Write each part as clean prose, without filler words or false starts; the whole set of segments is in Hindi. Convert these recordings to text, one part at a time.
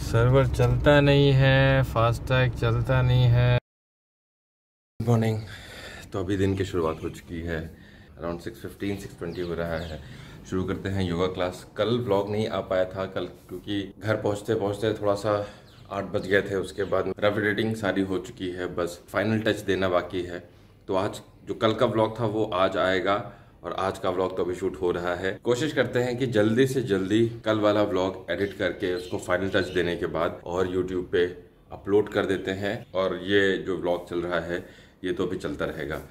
सर्वर चलता नहीं है, फास्टैग चलता नहीं है। Good morning. तो अभी दिन की शुरुआत हो चुकी है, अराउंड 6:15 6:20 हो रहा है। शुरू करते हैं योगा क्लास। कल व्लॉग नहीं आ पाया था कल, क्योंकि घर पहुंचते पहुंचते थोड़ा सा 8 बज गए थे। उसके बाद रफ एडिटिंग सारी हो चुकी है, बस फाइनल टच देना बाकी है। तो आज जो कल का व्लॉग था वो आज आएगा, और आज का व्लॉग तो अभी शूट हो रहा है। कोशिश करते हैं कि जल्दी से जल्दी कल वाला व्लॉग एडिट करके उसको फाइनल टच देने के बाद और यूट्यूब पे अपलोड कर देते हैं। और ये जो व्लॉग चल रहा है ये तो अभी चलता रहेगा।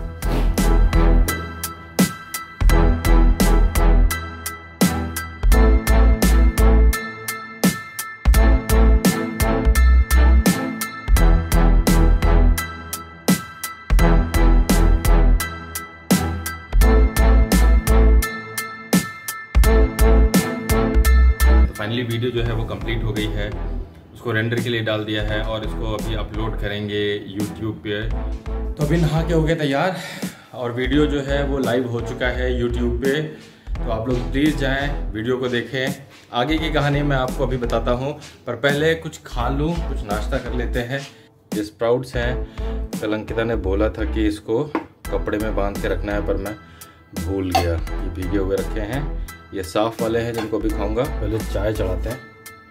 फाइनली वीडियो जो है वो कंप्लीट हो गई है, उसको रेंडर के लिए डाल दिया है और इसको अभी अपलोड करेंगे यूट्यूब पे। तो अभी नहा के हो गए तैयार, और वीडियो जो है वो लाइव हो चुका है यूट्यूब पे। तो आप लोग प्लीज़ जाएं, वीडियो को देखें। आगे की कहानी मैं आपको अभी बताता हूँ, पर पहले कुछ खा लूँ, कुछ नाश्ता कर लेते हैं। ये स्प्राउट्स हैं, कल अंकिता ने बोला था कि इसको कपड़े में बांध के रखना है, पर मैं भूल गया। ये भीगे हुए रखे हैं, ये साफ वाले हैं जिनको भी खाऊंगा। पहले चाय चढ़ाते हैं।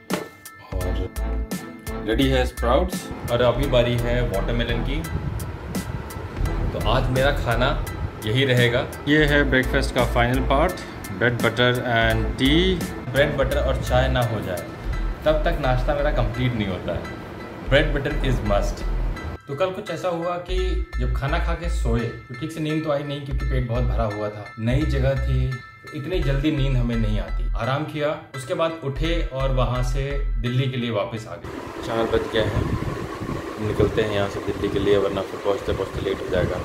और रेडी है स्प्राउट्स, और अभी बारी है वाटरमेलन की। तो आज मेरा खाना यही रहेगा। ये है ब्रेकफास्ट का final part, bread butter and tea. Bread butter और चाय ना हो जाए तब तक नाश्ता मेरा कंप्लीट नहीं होता है। Bread butter is must. तो कल कुछ ऐसा हुआ कि जब खाना खा के सोए तो ठीक से नींद तो आई नहीं, क्योंकि पेट बहुत भरा हुआ था, नई जगह थी, तो इतनी जल्दी नींद हमें नहीं आती। आराम किया, उसके बाद उठे और वहाँ से दिल्ली के लिए वापस आ गए। 4 बज गए हैं, निकलते हैं यहाँ से दिल्ली के लिए, वरना फिर पहुँचते पहुँचते लेट हो जाएगा।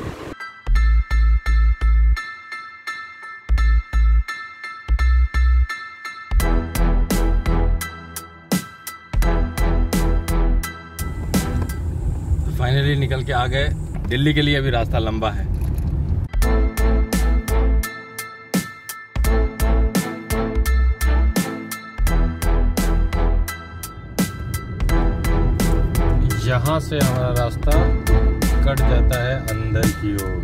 फाइनली निकल के आ गए दिल्ली के लिए। अभी रास्ता लंबा है। यहाँ से हमारा रास्ता कट जाता है अंदर की ओर,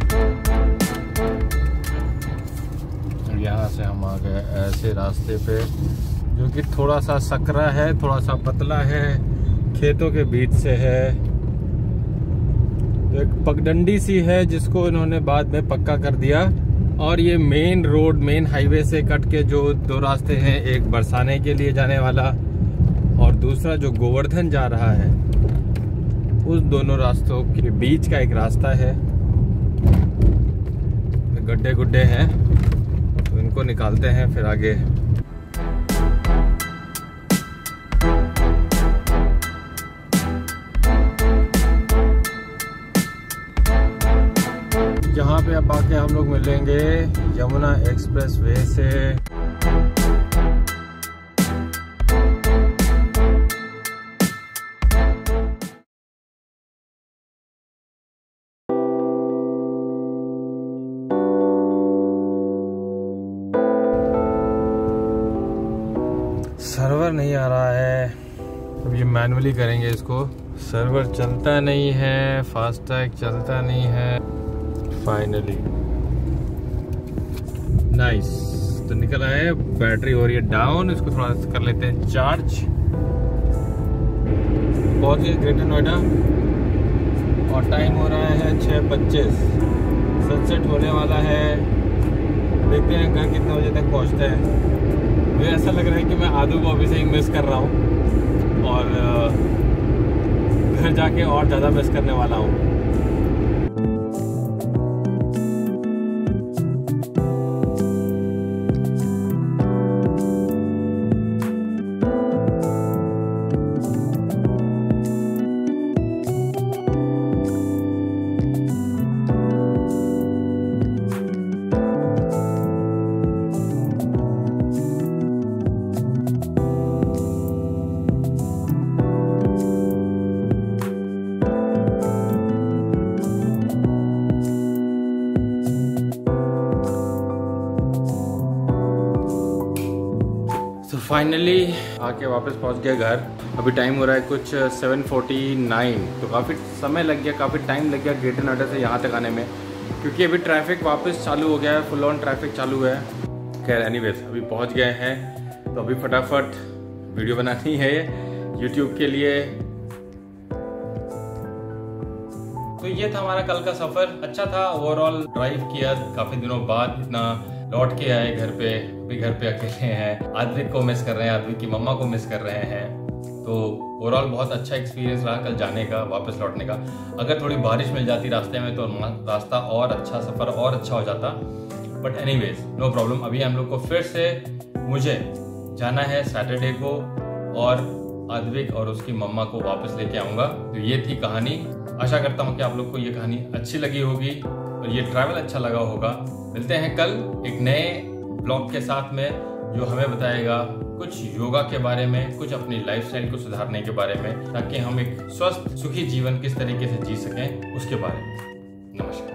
और यहाँ से हम आ गए ऐसे रास्ते पे जो कि थोड़ा सा सकरा है, थोड़ा सा पतला है, खेतों के बीच से है। तो एक पगडंडी सी है जिसको इन्होंने बाद में पक्का कर दिया। और ये मेन रोड, मेन हाईवे से कट के जो 2 रास्ते हैं, एक बरसाने के लिए जाने वाला और दूसरा जो गोवर्धन जा रहा है, उस दोनों रास्तों के बीच का एक रास्ता है। गड्ढे गुड्ढे हैं, तो इनको निकालते हैं फिर आगे। यहाँ पे अब आके हम लोग मिलेंगे यमुना एक्सप्रेस वे से। सर्वर नहीं आ रहा है, अब ये मैनुअली करेंगे इसको। सर्वर चलता नहीं है, फास्टैग चलता नहीं है। फाइनली नाइस, तो निकल आए। बैटरी हो रही है डाउन, इसको थोड़ा कर लेते हैं चार्ज। पहुंच गए ग्रेटर नोएडा, और टाइम हो रहा है 6:25। सनसेट होने वाला है। देखते हैं घर कितने बजे तक पहुंचते हैं। मुझे ऐसा लग रहा है कि मैं आदू को अभी से ही मिस कर रहा हूँ, और घर जाके और ज़्यादा मिस करने वाला हूँ। फाइनली आके वापस पहुंच गया घर। अभी टाइम हो रहा है कुछ 7:49, तो काफ़ी समय लग गया, काफ़ी टाइम लग गया ग्रेटर नोएडा से यहाँ तक आने में, क्योंकि अभी ट्रैफिक वापस चालू हो गया है, फुल ऑन ट्रैफिक चालू है। खैर एनीवेज अभी पहुँच गए हैं, तो अभी फटाफट वीडियो बनानी है यूट्यूब के लिए। तो ये था हमारा कल का सफ़र, अच्छा था ओवरऑल। ड्राइव किया काफ़ी दिनों बाद, इतना लौट के आए घर पे, भी घर पे अकेले हैं। आद्विक को मिस कर रहे हैं, आद्विक की मम्मा को मिस कर रहे हैं। तो ओवरऑल बहुत अच्छा एक्सपीरियंस रहा कल जाने का, वापस लौटने का। अगर थोड़ी बारिश मिल जाती रास्ते में तो रास्ता और अच्छा, सफ़र और अच्छा हो जाता। But anyways no problem. अभी हम लोग को फिर से मुझे जाना है सैटरडे को, और आद्विक और उसकी मम्मा को वापस लेके आऊँगा। तो ये थी कहानी। आशा करता हूँ कि आप लोग को ये कहानी अच्छी लगी होगी और ये ट्रैवल अच्छा लगा होगा। मिलते हैं कल एक नए ब्लॉग के साथ में, जो हमें बताएगा कुछ योगा के बारे में, कुछ अपनी लाइफस्टाइल को सुधारने के बारे में, ताकि हम एक स्वस्थ सुखी जीवन किस तरीके से जी सकें उसके बारे में। नमस्कार।